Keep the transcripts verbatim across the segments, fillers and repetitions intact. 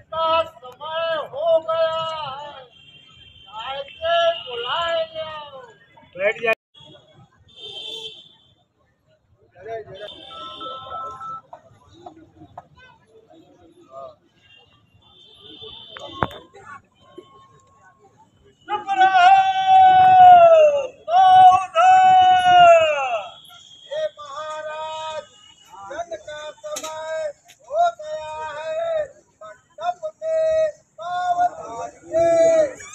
का समय हो गया है, चाय के बुलाए जाओ। बैठ जाए। चुप रहो, कौन है? हे महाराज, जन का समय हो गया है, मंडप में सावधानी।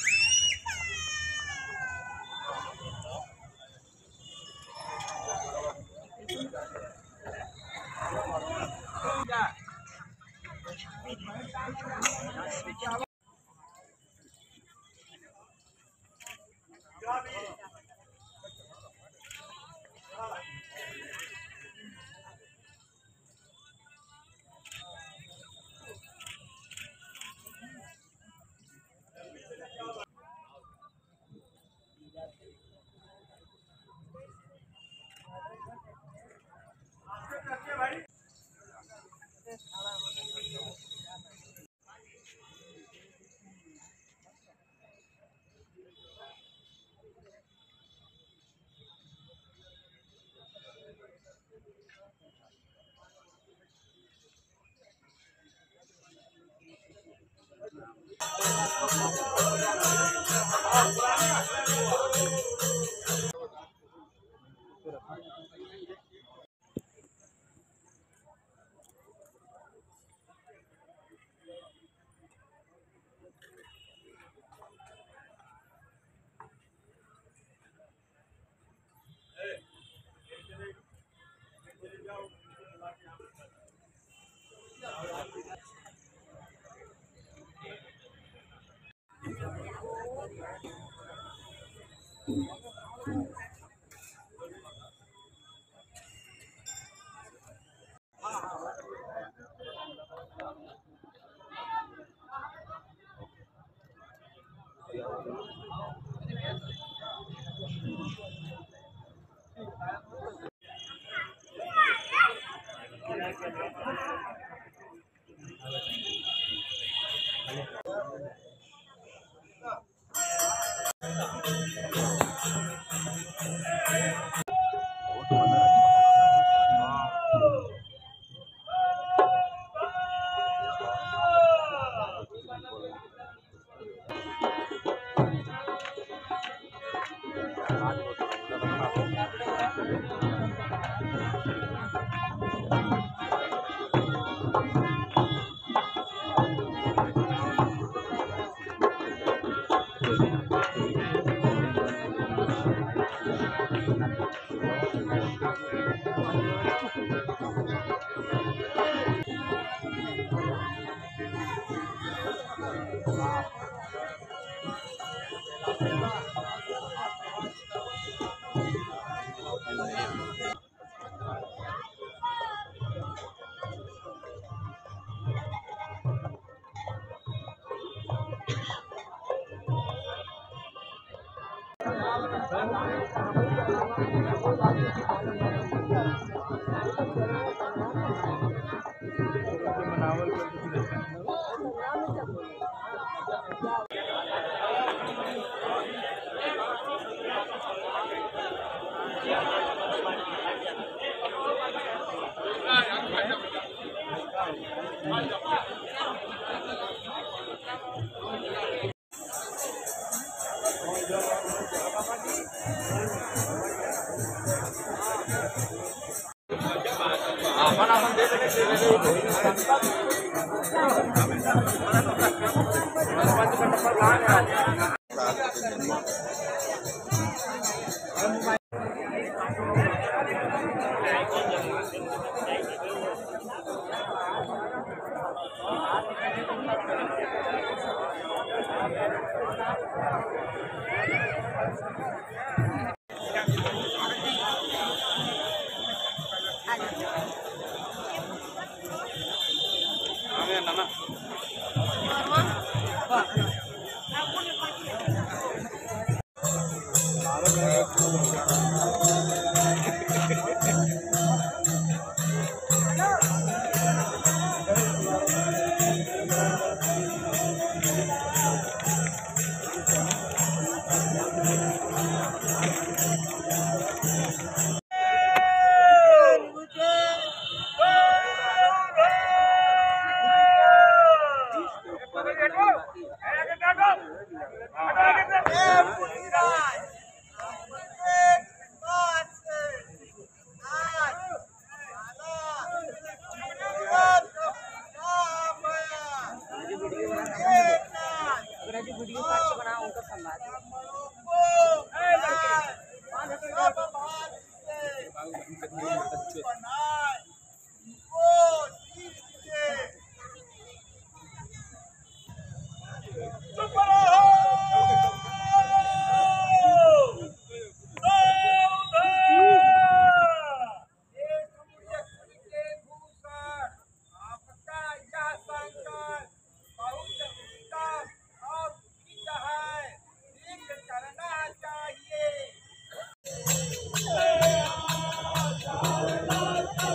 वीडियो काट के बनाओ उनका संवाद करना चाहिए।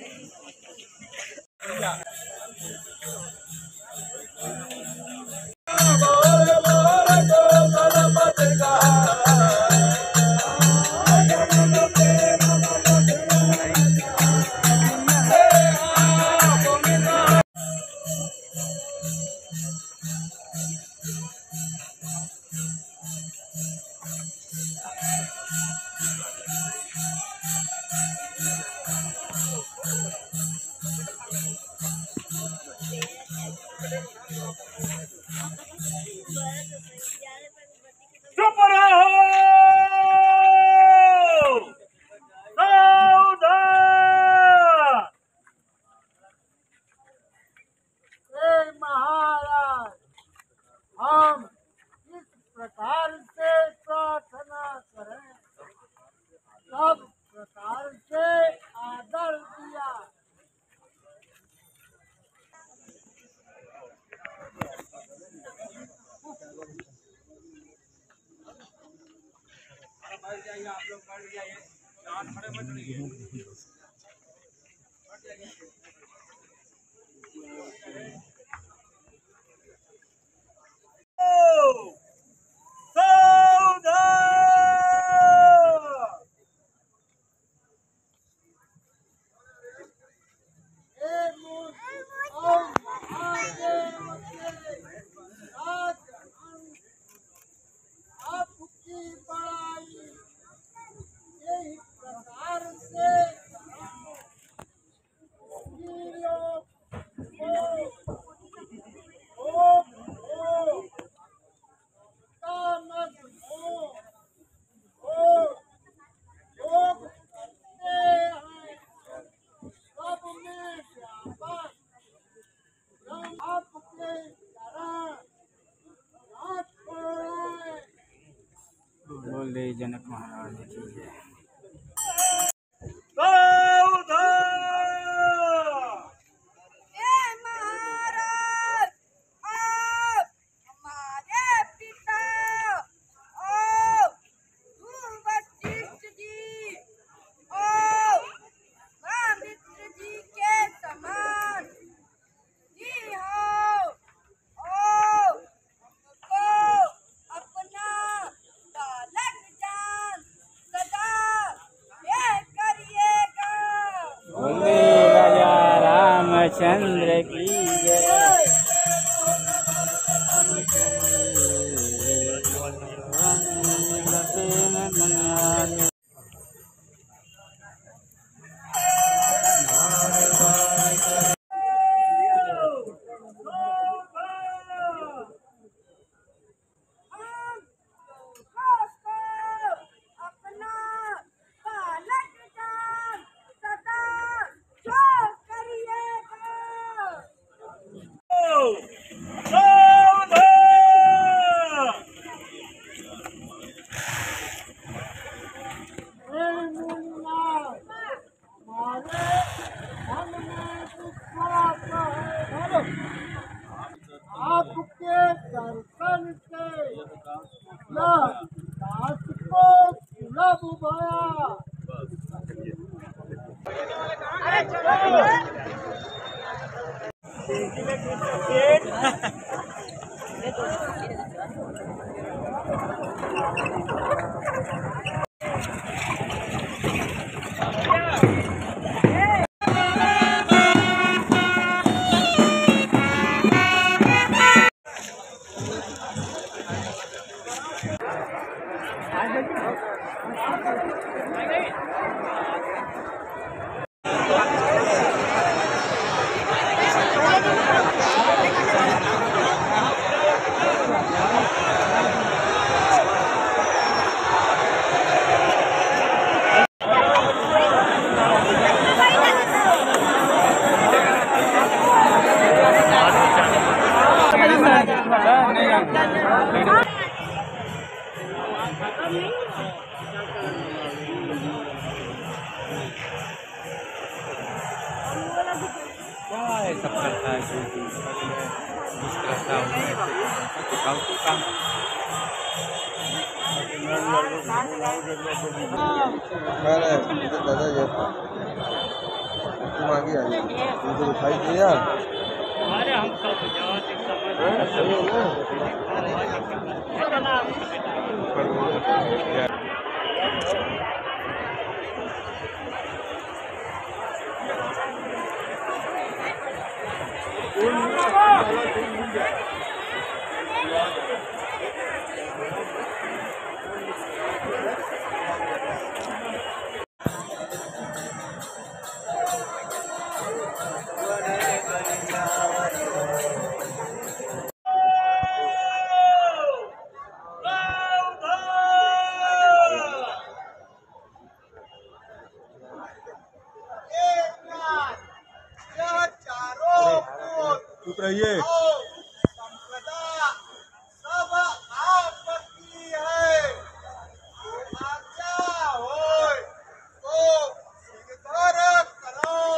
चुप रहो सावधान। हे महाराज, हम इस प्रकार से प्रार्थना करें, सब प्रकार से आदर दिया। आप लोग बढ़ जाइए, खड़े मत रहिए। बोले जनक महाराज की जय। चंद्र की जय। आपके दर्शन से यह दास को सुलभ भया। सब करता है करता हूँ दादा तुम आगे आ गए तुमको दिखाई दिया। अरे हम कब जाओ हाँ, सही है ना। चुप रहिए। संपदा सब आपकी है, आज्ञा होय तो सिरधर करो।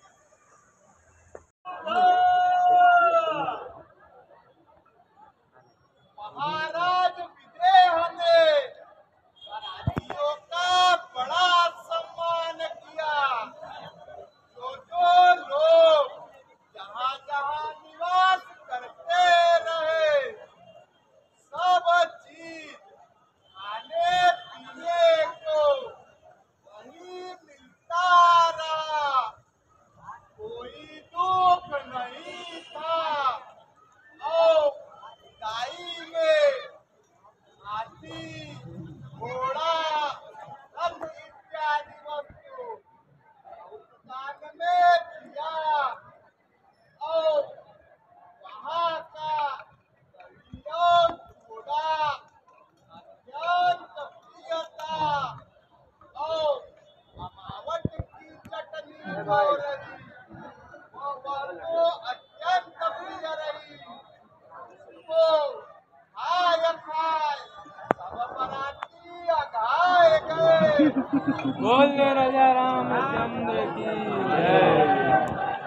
महाराज विदेह ने राज्यों का बड़ा सम्मान किया। जो जो लोग जहाँ जहाँ निवास करते रहे, सब चीज खाने पीने को वही मिलता रहा। कोई दुख नहीं था। और गाई में हाथी, घोड़ा, रथ इत्यादि वस्तु उद्यान में दिया। और वहाँ का दलियों घोड़ा अत्यंत प्रिय था। और अमावट की चटनी हो रही, वो वस्तु अत्यंत प्रिय रही। उसको खाए खाए सब बराती अघाए गए। बोले राजा रामचंद्र की जय।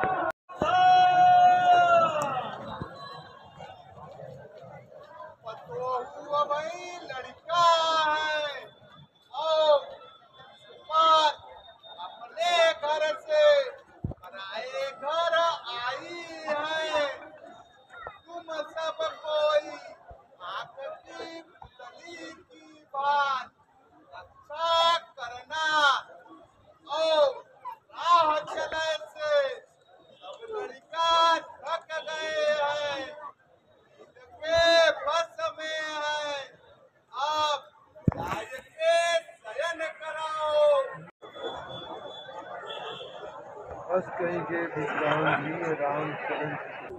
पतोहू वही लड़का है और पर अपने घर से पराए घर आई है। तुम सब कोई आंख की पुतली की बात रक्षा करना। और राह चले से सब लड़का थक गए हैं, इनके बस में है। आप राज के शयन कराओ। बस कहीं के विश्राम जी राम चरण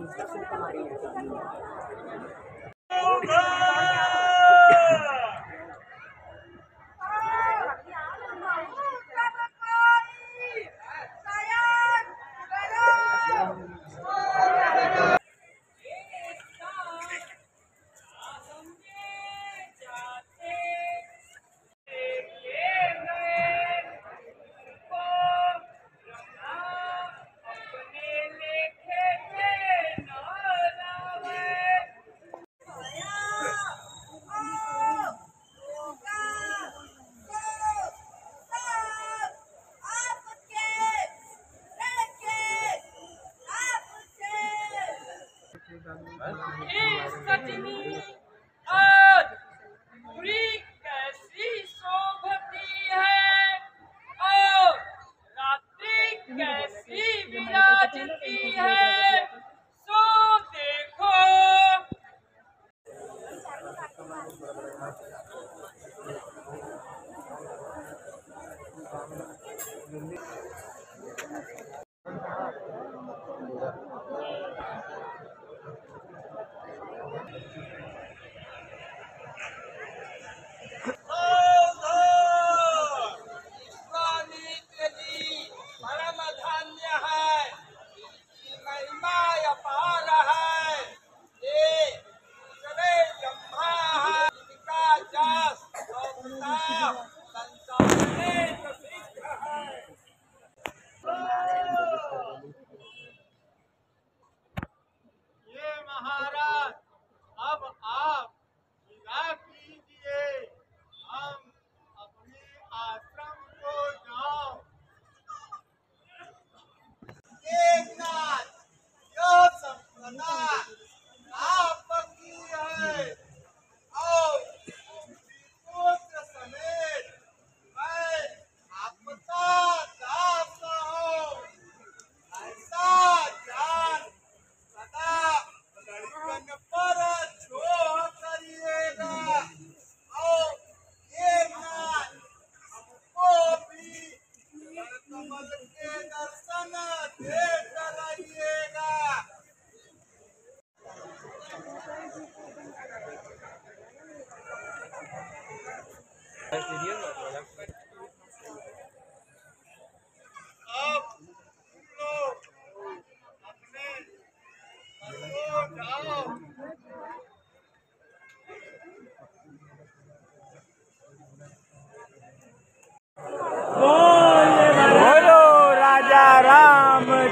सजनी आज पूरी कैसी शोभती है और रात्रि कैसी विराजती है, सो देखो।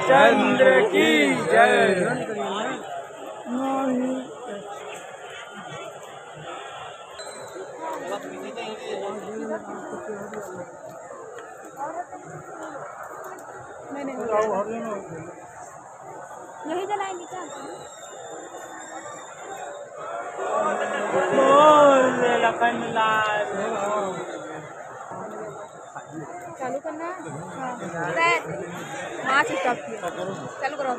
रामचंद्र की जय। मैंने यही जलाएंगे क्या? बोल लखन लाल। चालू करना है? हाँ सेट हाँ स्टॉप किया चालू करो।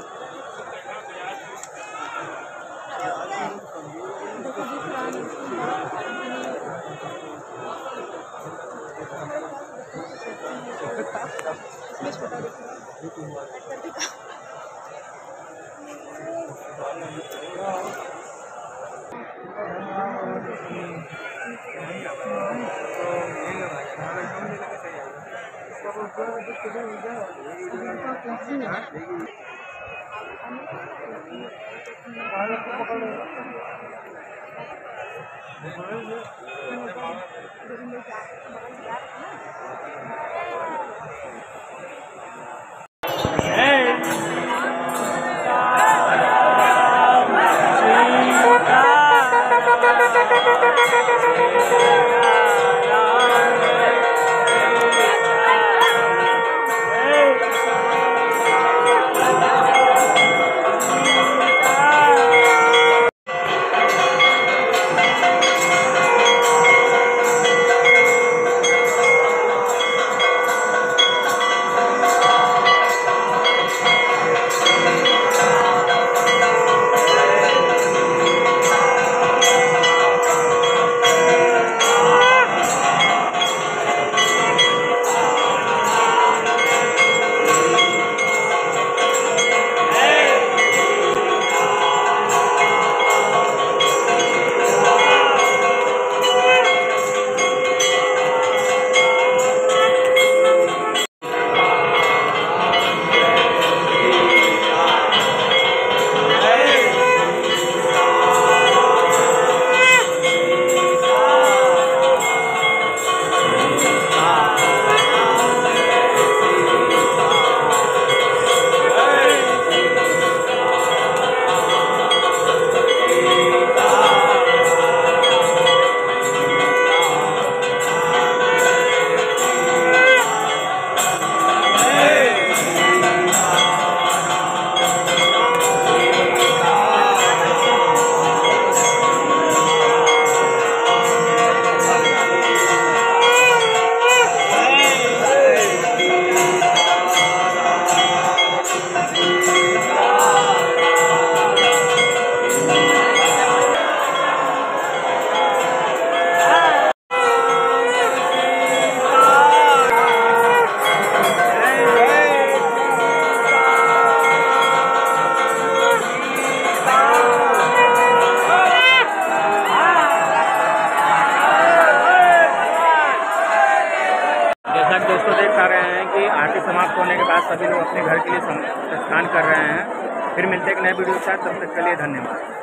देखो दिख रहा नहीं इसमें छोटा दिख रहा है। दोस्तों देख पा रहे हैं कि आरती समाप्त होने के बाद सभी लोग अपने घर के लिए प्रस्थान कर रहे हैं। फिर मिलते हैं एक नए वीडियो के साथ, तब तक के लिए धन्यवाद।